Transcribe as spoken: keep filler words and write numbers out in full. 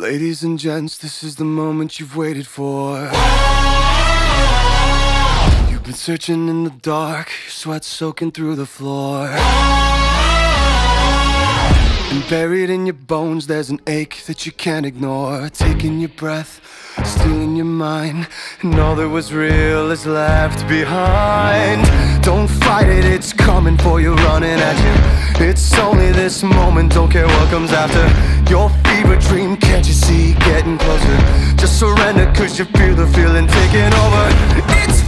Ladies and gents, this is the moment you've waited for. You've been searching in the dark, your sweat soaking through the floor. And buried in your bones, there's an ache that you can't ignore. Taking your breath, stealing your mind, and all that was real is left behind. Don't fight it, it's coming for you, running at you. It's only this moment, don't care what comes after. Your fever dream, can't you see, getting closer. Just surrender, cause you feel the feeling taking over. It's